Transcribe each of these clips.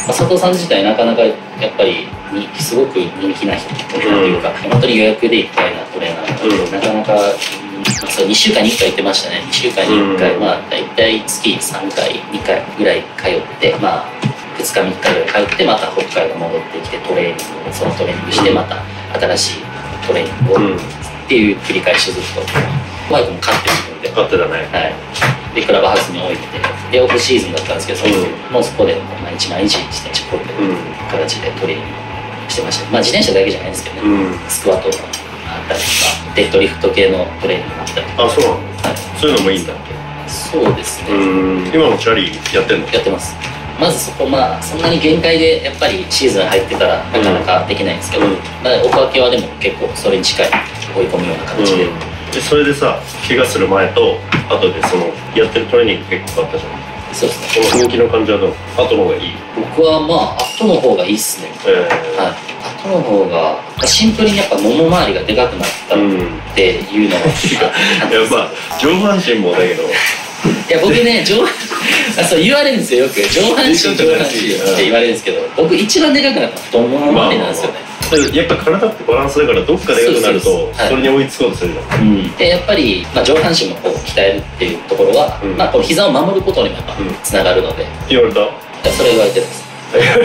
佐藤さん自体なかなかやっぱりすごく人気な人というか、本当に予約でいっぱいなトレーナーなので、なかなか、そう2週間に1回行ってましたね。2週間に1回、まあ大体月3回2回ぐらい通って、まあ2日3日ぐらい通って、また北海道戻ってきてトレーニングをそのトレーニングして、また新しいトレーニングをっていう繰り返しをずっと。バイクも飼ってるので、 飼ってたね。 はい。でクラブハウスに置いて、でオフシーズンだったんですけど、もうそこで毎日自転車こいでる形でトレーニングしてました。まあ自転車だけじゃないんですけどね、スクワットがあったりとか、デッドリフト系のトレーニングがあったりとか。 あ、そうなの？はい。そういうのもいいんだっけ？ そうですね。 今もチャリやってんの？ やってます。まずそこ、まあそんなに限界でやっぱりシーズン入ってたらなかなかできないんですけど、おかけはでも結構それに近い追い込むような形で。 でそれでさ、怪我する前と後でそのやってるトレーニング結構あったじゃん。 そうですね。 この人気の感じはどう？後の方がいい？ 僕はまあ後の方がいいっすね。はい。後の方がシンプルにやっぱもも周りがでかくなったっていうのが、 いやまあ上半身もだけど。 いや僕ねそう言われるんですよ、よく上半身って言われるんですけど、僕一番でかくなったの太もも周りなんですよね。 やっぱ体ってバランスだからどっかでかくなるとそれに追いつこうとするじゃん。 でやっぱり、まあ、上半身もこう鍛えるっていうところは、まあこの膝を守ることにもやっぱつながるので。 言われた？ それ言われてるんです。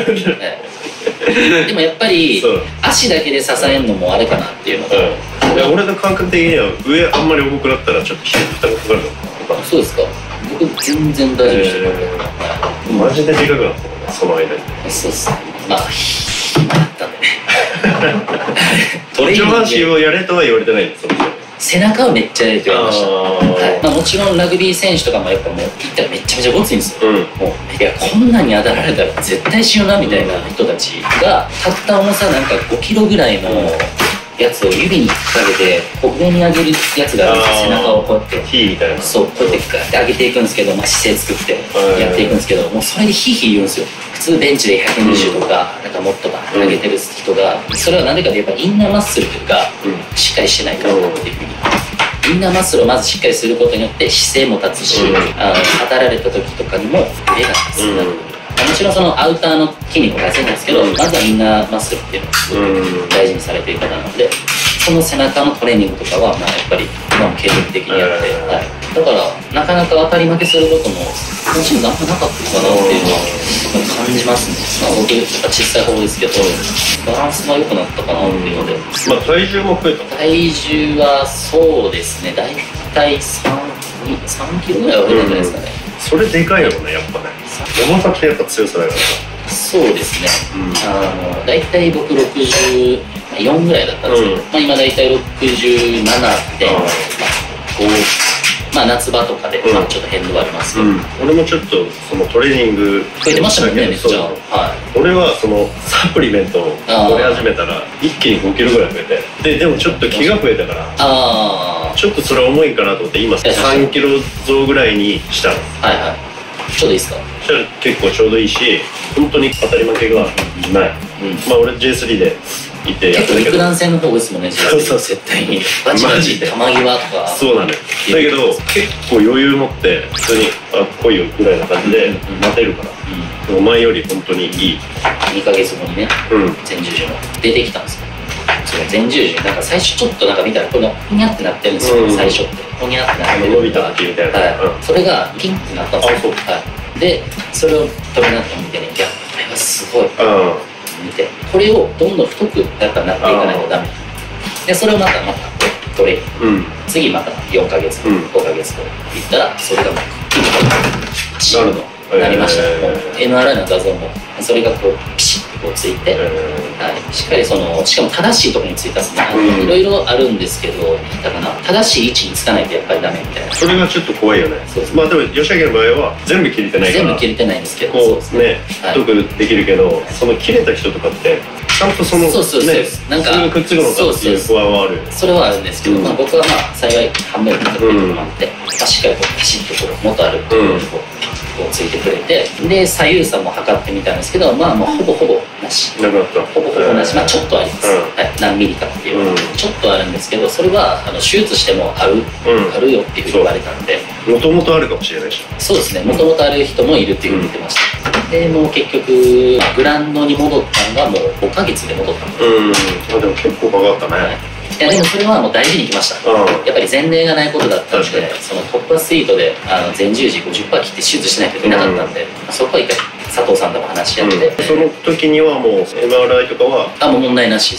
でもやっぱり足だけで支えるのもあれかなっていうのが、 俺の感覚的には上あんまり重くなったらちょっと膝に負担がかかるの。 そうですか。僕全然大丈夫でした。 マジででかくなったもんね、その間に。 そうっすね。まあ暇だったんでね。 上半身をやれとは言われてないんですよ。 背中をめっちゃやれって言われました。はい。まあもちろんラグビー選手とかもやっぱもう言ったらめちゃめちゃごついんですよ。もういやこんなに当たられたら絶対死ぬなみたいな人たちがたった重さなんか5キロぐらいのやつを指に引っ掛けて上に上げるやつがあるんですよ。背中をこうやってヒーみたいな。 そうこうやって上げていくんですけど、まあ、姿勢作ってやっていくんですけど、もうそれでヒーヒー言うんですよ。普通ベンチで120とかなんかもっとか投げてる人が、それは何でかというとやっぱインナーマッスルがしっかりしてないからっていうふうに。インナーマッスルをまずしっかりすることによって姿勢も立つし、当たられた時とかにも腕が立つ。もちろんそのアウターの筋肉も大切なんですけど、まずはインナーマッスルっていうのをすごく大事にされている方なので、その背中のトレーニングとかはまあやっぱり今も継続的にやって、だからなかなか当たり負けすることも今シーズンあんまなかったかなっていうのは感じますね。まあ僕やっぱ小さい方ですけどバランスが良くなったかなっていうので、 まあ体重も増えた。 体重はそうですね、大体3キロぐらいは増えたんじゃないですかね。 それでかいよね、やっぱね。重さってやっぱ強さだからさ。 そうですね。大体僕64ぐらいだったんですけど、まあ今大体67で、まあ夏場とかでまあちょっと変動はありますけど、 俺もちょっとそのトレーニング増えてましたもんね、めっちゃ。 俺はそのサプリメントを取り始めたら一気に5キロぐらい増えて、でもちょっと気が増えたからちょっとそれ重いかなと思って今3キロ増ぐらいにしたの。 はいはい。ちょうどいいですか？ そしたら結構ちょうどいいし、本当に当たり負けがない。まあ俺 J3 でいてやってるけど、 結構肉弾戦の方ですもんね。 そう絶対にバチバチ球際とか。 そうなんだよ。だけど結構余裕持って普通に来いよぐらいな感じで待てるから、お前より本当にいい。 2ヶ月後にね、前十字も出てきたんですよ。その前十字なんか最初ちょっとなんか見たらこのふにゃってなってるんですよ。最初ってふにゃってなってる。 伸びた時みたいな。 それがピンってなったんですよ。でそれをトレーナーと見てね、いやこれはすごい見て、これをどんどん太くやっぱなっていかないとダメで、それをまたトレーニング、次また4ヶ月後5ヶ月後いったらそれがもうピシッとなりました。MRI の画像もそれがこうピシッとこうついて、しっかりそのしかも正しいところについたんですね。いろいろあるんですけど、正しい位置につかないとやっぱりダメみたいな。 それがちょっと怖いよね。まあでも吉明の場合は全部切れてないから、 全部切れてないんですけど、 こうね太くできるけど、その切れた人とかってちゃんとそのねなんかそれがくっつくのかっていう不安はあるよね。 それはあるんですけど、僕はまあ幸い半分になってくれるのもあって、しっかりこうパシッとこう元あるところにこうついてくれて、で左右差も測ってみたんですけど、まあもうほぼほぼなし、 なくなった。 ほぼほぼなし、まあちょっとあります。何ミリかっていうちょっとあるんですけど、それは手術してもあるよっていうふうに言われたんで。 もともとあるかもしれないし。 そうですね、もともとある人もいるっていうふうに言ってました。 でもう結局グラウンドに戻ったのがもう5ヶ月で戻ったの。 でも結構かかったね。 いやでもそれはもう大事にいきました。やっぱり前例がないことだったんで、そのトップアスリートで前十字 50% 切って手術しないといけなかったんで、そこは一回佐藤さんとも話し合って、 その時にはもう MRI とかはもう問題なしです。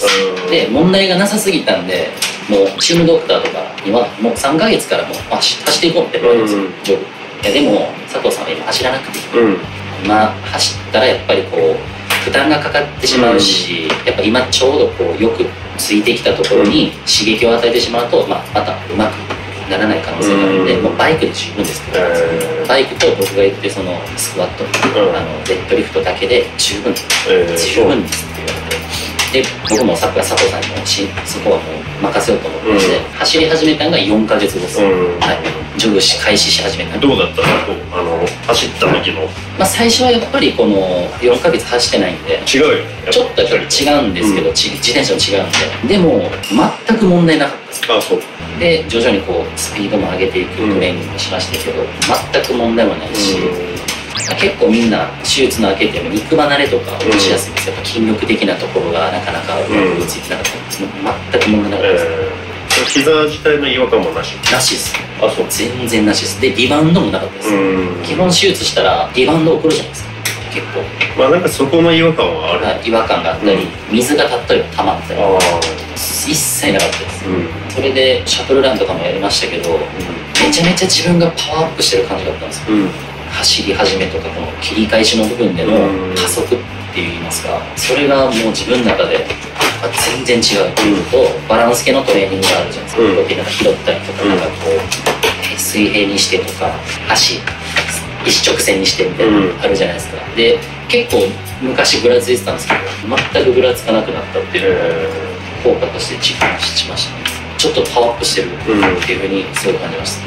で問題がなさすぎたんで、もうチームドクターとかにはもう3ヶ月からもう走っていこうって言われるんですよ。いやでも佐藤さんは今走らなくていい、今走ったらやっぱりこう負担がかかってしまうし、やっぱ今ちょうどこうよくついてきたところに刺激を与えてしまうと、またうまくならない可能性があるので、もうバイクで十分ですけど、バイクと僕が言ってそのスクワット、デッドリフトだけで十分ですって言われて、で僕も佐藤さんにもそこはもう任せようと思って、走り始めたのが4ヶ月後です。ジョグ開始し始めた。 どうだったの？走った時の。 最初はやっぱりこの4ヶ月走ってないんで違うよね。 ちょっとやっぱり違うんですけど、自転車も違うんで、でも全く問題なかったです。 そう。 で徐々にこうスピードも上げていくトレーニングもしましたけど、全く問題もないし、結構みんな手術の明けても肉離れとか起こしやすいんですよ。やっぱ筋力的なところがなかなか追いついてなかったんです。全く問題なかったです。 膝自体の違和感もなし？ なしです。 そう。 全然なしです。でリバウンドもなかったです。基本手術したらリバウンド起こるじゃないですか、結構。 なんかそこの違和感はある。 違和感があったり、水が例えば溜まったり、一切なかったです。それでシャトルランとかもやりましたけど、めちゃめちゃ自分がパワーアップしてる感じだったんですよ。走り始めとかこの切り返しの部分での加速って言いますか、それがもう自分の中で全然違うっていうと、バランス系のトレーニングがあるじゃないですか。こうやってなんか拾ったりとか、なんかこう水平にしてとか足一直線にしてみたいなのあるじゃないですか。で結構昔ぐらついてたんですけど、全くぐらつかなくなったっていうのを効果として実感しましたね。ちょっとパワーアップしてるっていうふうにすごい感じました。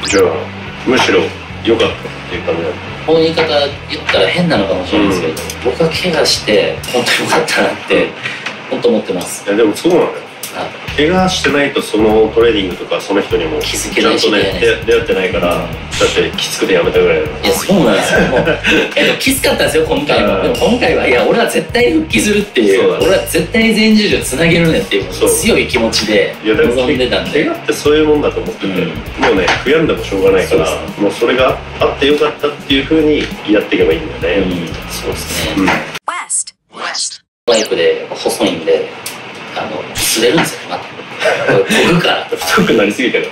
じゃあむしろ良かったっていう感じなんですか？ この言い方言ったら変なのかもしれないですけど、僕は怪我して本当に良かったなって本当思ってます。 いやでもそうなんだよ。怪我してないとそのトレーニングとかその人にも気づけないし、 ちゃんとね出会ってないから、だってきつくてやめたぐらいだから。 いやそうなんですよ。もうきつかったんですよ今回は。でも今回はいや俺は絶対復帰するっていう、俺は絶対前十字をつなげるねっていう強い気持ちで臨んでたんで。 怪我ってそういうもんだと思ってて、もうね悔やんでもしょうがないから、もうそれがあってよかったっていうふうにやっていけばいいんだよね。 そうですね。バイクで細いんで擦れるんですよ。僕から太くなりすぎたから。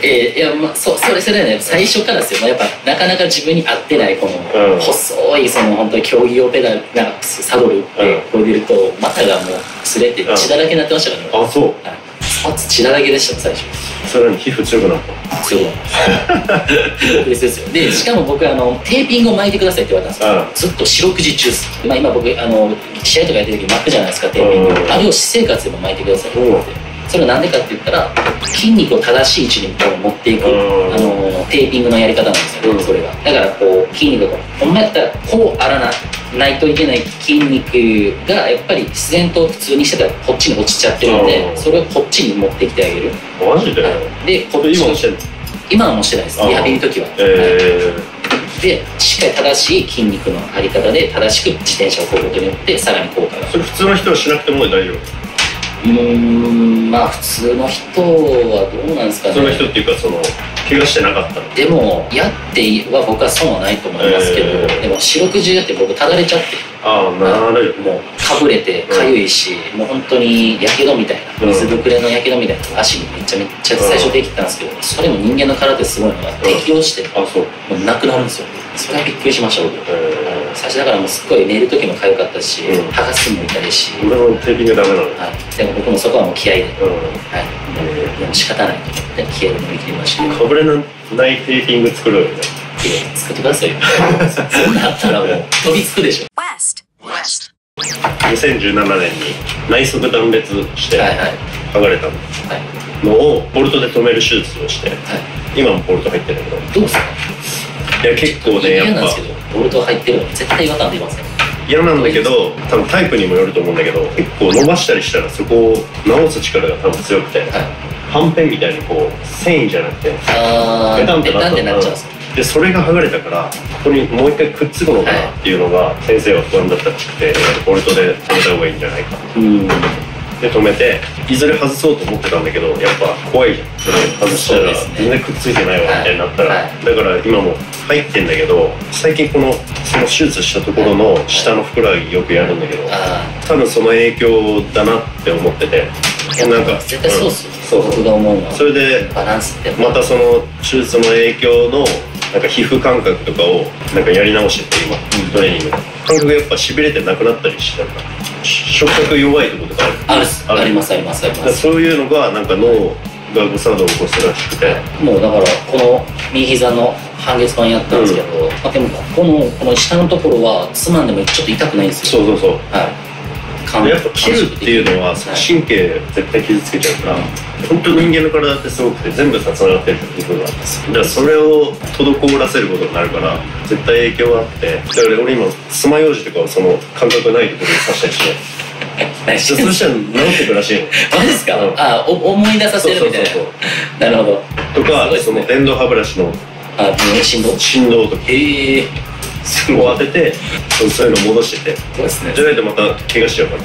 いやそれはね最初からですよ。やっぱなかなか自分に合ってないこの細いその本当に競技用ペダルなんかサドルってこれでると股がもう擦れて血だらけになってましたからね。 そう。 血だらけでした最初。 それに皮膚強くなった？ 強くなったですよ。でしかも僕テーピングを巻いてくださいって言われたんですよ。ずっと四六時中です。今僕試合とかやってる時巻くじゃないですか、テーピング。あれを私生活でも巻いてくださいって言われて。それはなんでかって言ったら筋肉を正しい位置にこう持っていくテーピングのやり方なんですよね、それが。だからこう筋肉がほんまやったらこうあらないといけない筋肉がやっぱり自然と普通にしてたらこっちに落ちちゃってるんで、それをこっちに持ってきてあげる。 マジで？ でこっち今もしてんの？ 今はもうしてないです、リハビリの時は。でしっかり正しい筋肉のあり方で正しく自転車をこぐことによってさらに効果が。 それ普通の人はしなくても大丈夫？ 普通の人はどうなんですかね。 普通の人っていうか怪我してなかったの？でもやっては僕は損はないと思いますけど、でも四六時中って僕ただれちゃって、 なるほど。 もうかぶれてかゆいし、もう本当にやけどみたいな、水ぶくれのやけどみたいな足にめっちゃ最初できたんですけど、それも人間の体ってすごいのが適応してもうなくなるんですよ。それはびっくりしました僕。最初だからもうすっごい寝る時もかゆかったし、剥がすにもいたりし。 俺のテーピングダメなの？ でも僕もそこはもう気合いで、でも仕方ないと思って気合いで乗り切りました。 かぶれないテーピング作ろうよね。 作ってくださいよ。そんなあったらもう飛びつくでしょ。 2017年に内側断裂して剥がれたのをボルトで止める手術をして、今もボルト入ってるんだけど。 どうですか？ いや結構ね、やっぱボルト入ってるの絶対違和感出ますね。 嫌なんだけど、多分タイプにもよると思うんだけど、結構伸ばしたりしたらそこを直す力が多分強くて、はんぺんみたいにこう繊維じゃなくてベタンってなっちゃうんですよ。 でそれが剥がれたからここにもう一回くっつくのかなっていうのが先生は不安だったらしくて、ボルトで止めた方がいいんじゃないかで止めて、いずれ外そうと思ってたんだけど、やっぱ怖いじゃん、それ外したら全然くっついてないわみたいになったら、だから今も入ってんだけど、最近その手術したところの下のふくらはぎよくやるんだけど、多分その影響だなって思ってて、 なんか絶対そうっすよ、僕が思うのは。 それでバランスってまたその手術の影響のなんか皮膚感覚とかをなんかやり直してて、今トレーニングで感覚がやっぱしびれてなくなったりしてたから、触覚弱いところとかありますありますあります。 そういうのがなんか脳が誤作動を起こすらしくて、 もうだからこの右膝の半月板やったんですけど、でもこの下のところはつまんでもちょっと痛くないんですよ。 そうやっぱ切るっていうのは神経絶対傷つけちゃうから、本当人間の体ってすごくて全部さつながってる部分があって、だからそれを滞らせることになるから絶対影響があって、だから俺今爪楊枝とかをその感覚ないところに刺したりしてそしたら治ってくらしいの。 マジですか？思い出させるみたいな。なるほど。 とかその電動歯ブラシの振動とかを当ててそういうの戻してて、 そうですね、 じゃないとまた怪我しちゃうから、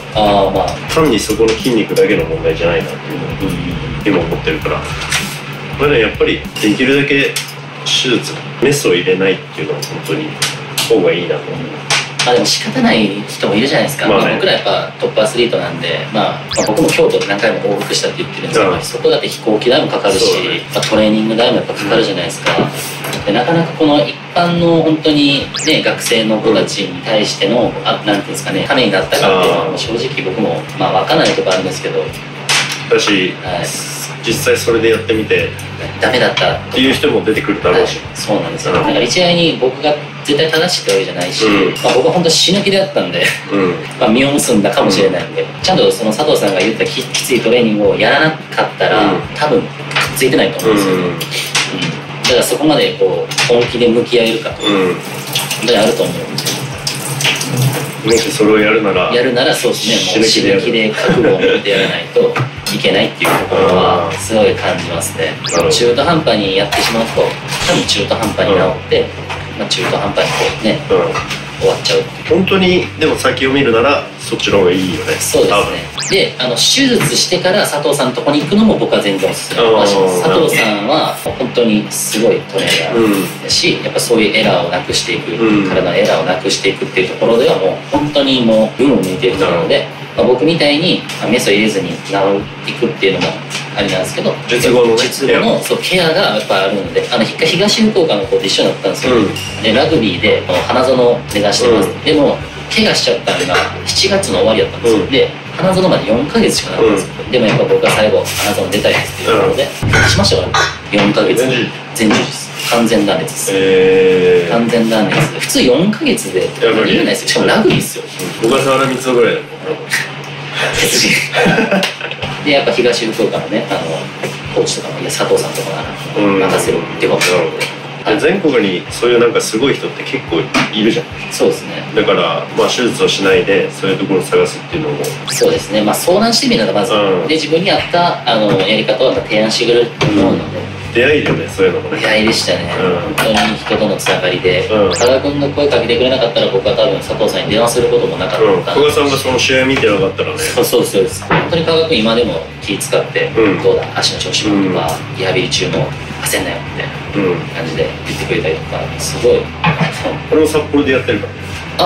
単にそこの筋肉だけの問題じゃないなっていうのを今思ってるから、まだやっぱりできるだけ手術メスを入れないっていうのは本当に方がいいなと思う。 でも仕方ない人もいるじゃないですか。僕らやっぱトップアスリートなんで、僕も京都で何回も往復したって言ってるんですけど、そこだって飛行機代もかかるし、トレーニング代もやっぱかかるじゃないですか。でなかなかこの一般の本当にね学生の子たちに対してのなんていうんですかね、ためになったかっていうのは正直僕も分かんないとこあるんですけど、 私実際それでやってみてダメだったっていう人も出てくるだろうし、 そうなんですよ。だから一概に僕が絶対正しいってわけじゃないし、僕は本当死ぬ気であったんで実を結んだかもしれないんで、ちゃんとその佐藤さんが言ったきついトレーニングをやらなかったら多分くっついてないと思うんですよ。だからそこまでこう本気で向き合えるかと本当にあると思うんですよ。 もしそれをやるならそうですね、もう死ぬ気で覚悟を持ってやらないといけないっていうところはすごい感じますね。中途半端にやってしまうと多分中途半端に治って、中途半端にこうね、終わっちゃう。 本当にでも先を見るならそっちの方がいいよね。 そうですね。で手術してから佐藤さんのとこに行くのも僕は全然おすすめします。佐藤さんは本当にすごいトレーナーだし、やっぱそういうエラーをなくしていく、体のエラーをなくしていくっていうところではもう本当にもう群を抜いてる人なので、僕みたいにメスを入れずに治っていくっていうのもあれなんですけど、 術後のケアがやっぱあるので、東福岡の子と一緒だったんですよ。でラグビーで花園を目指してます。でも怪我しちゃったのが7月の終わりだったんですよ。で花園まで4ヶ月しかなかったんですよ。でもやっぱ僕が最後花園出たいですっていうところでしましたから、4ヶ月全充実、完全断裂です。完全断裂。普通4ヶ月で見れないですよ。しかもラグビーですよ。 小笠原光雄ぐらいだもん。 でやっぱ東福岡のねコーチとかも佐藤さんとかなら任せるっていうことなので、 全国にそういうなんかすごい人って結構いるじゃん。 そうですね。 だから手術をしないでそういうところを探すっていうのもそうですね。相談してみるのがまず、で自分に合ったやり方を提案してくれると思うので、 出会いだよね、そういうのもね。 出会いでしたね。本当に人とのつながりで、多田君が声かけてくれなかったら僕は多分佐藤さんに電話することもなかった加賀さんがその試合見てなかったらね。 そうです。本当に加賀君今でも気使ってどうだ足の調子もとかリハビリ中も焦んなよみたいな感じで言ってくれたりとか、すごい。 俺も札幌でやってるから。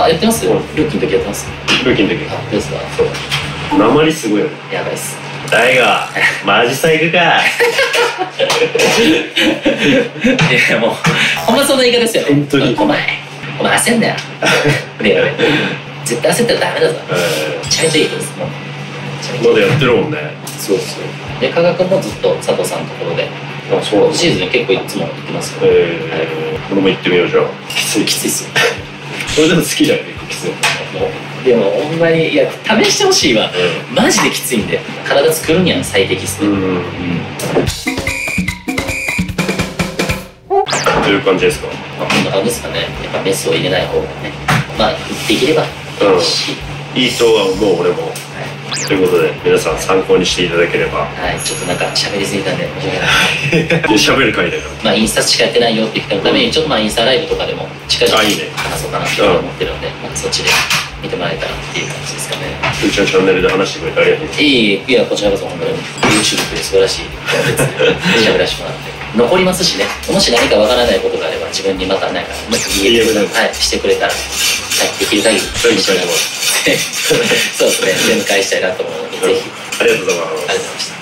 やってます。ルーキーの時やってます。 ルーキーの時。 ですか。 そう。鉛すごいよね。 やばいっす。 大河マジさ行くか。 いやもうほんまそんな言い方ですよね。 本当に。 お前焦んなよ。絶対焦ったらダメだぞ。めちゃめちゃいい人です。もうまだやってるもんね。 そうで加賀君もずっと佐藤さんのところで今シーズン結構いつも行ってますよ。 俺も行ってみよう。じゃあきついっすよ。 それでも好きじゃん。きつい。 でもほんまに試してほしいわ。マジできついんで体作るには最適っすね。 という感じですか。 こんな感じですかね。やっぱメスを入れない方がね、できればいいし、 いいとは思う。俺もということで皆さん参考にしていただければ。 はい、ちょっとなんか喋りすぎたんで申し訳ない。 喋る回だから。 まあインスタしかやってないよって人のためにちょっとまあインスタライブとかでも近々話そうかなって思ってるので、まあそっちで見てもらえたらっていう感じですかね。 うちのチャンネルで話してくれてありがとうございます。 いやこちらこそ本当に YouTube で素晴らしい喋らせてもらって残りますしね。もし何かわからないことがあれば自分にまた何かDM してくれたら、はい、できる限り一緒にそうですね全部返したいなと思うのでぜひ。 ありがとうございます。 ありがとうございました。